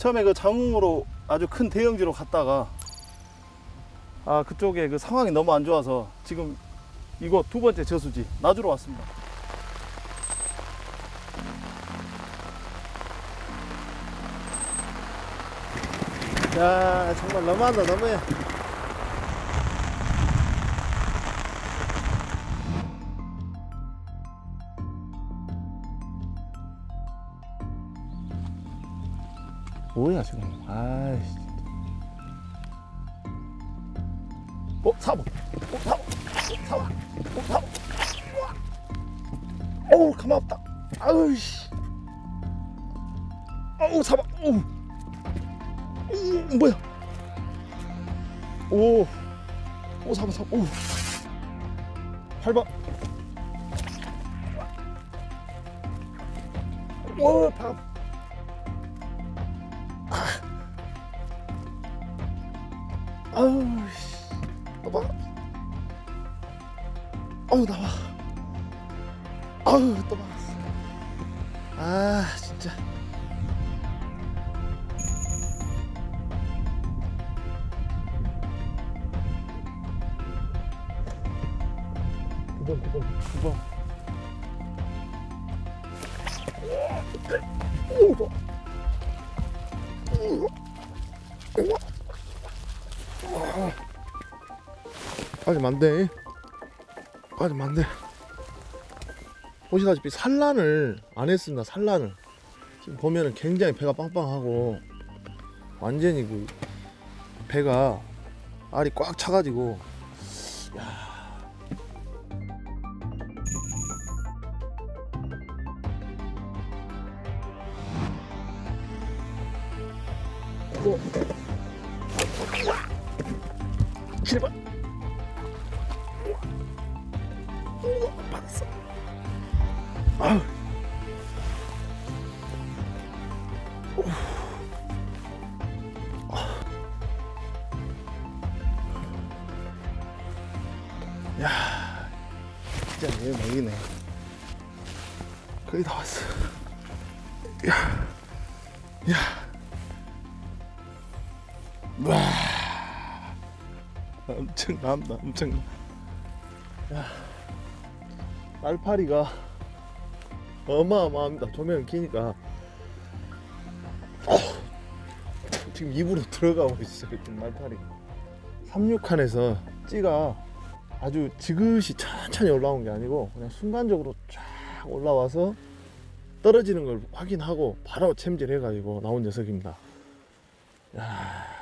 처음에 그 장흥으로 아주 큰 대형지로 갔다가 그쪽에 그 상황이 너무 안 좋아서 지금 이곳 두 번째 저수지 나주로 왔습니다. 야, 정말 너무하다, 너무해. 뭐야 지금. 아이씨. 사보. 사보. 어우, 가만 없다. 아우씨. 어우, 사보. 어우. 뭐야? 오, 사보. 오, 8번. 오, 밥. 아우, 나봐. 아우, 나와. 아우, 또 막았어. 진짜. 두 번. 오, 좋아. 빠지면 안 돼. 빠지면 안 돼. 보시다시피 산란을 안 했습니다. 산란을. 지금 보면은 굉장히 배가 빵빵하고 완전히 그 배가 알이 꽉 차가지고, 야. 오. 7번. 받았어. 아우. 야, 진짜 내 맥이네. 거의 다 왔어. 야. 와, 엄청납니다. 엄청나. 야, 날파리가 어마어마합니다. 조명이 키니까 지금 입으로 들어가고 있어요. 지금 날파리. 36칸에서 찌가 아주 지그시 천천히 올라온 게 아니고 그냥 순간적으로 쫙 올라와서 떨어지는 걸 확인하고 바로 챔질해가지고 나온 녀석입니다. 야.